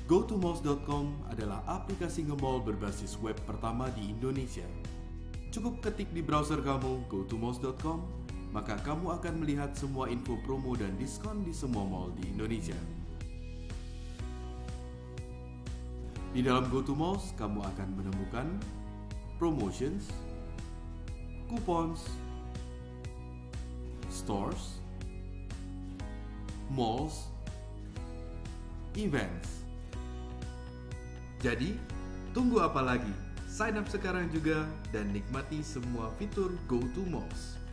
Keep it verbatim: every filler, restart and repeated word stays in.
go to malls dot com adalah aplikasi nge-mall berbasis web pertama di Indonesia. Cukup ketik di browser kamu go to malls dot com, maka kamu akan melihat semua info promo dan diskon di semua mall di Indonesia. Di dalam GoToMalls, kamu akan menemukan promotions, coupons, stores, malls, events. Jadi, tunggu apa lagi? Sign up sekarang juga dan nikmati semua fitur GoToMalls.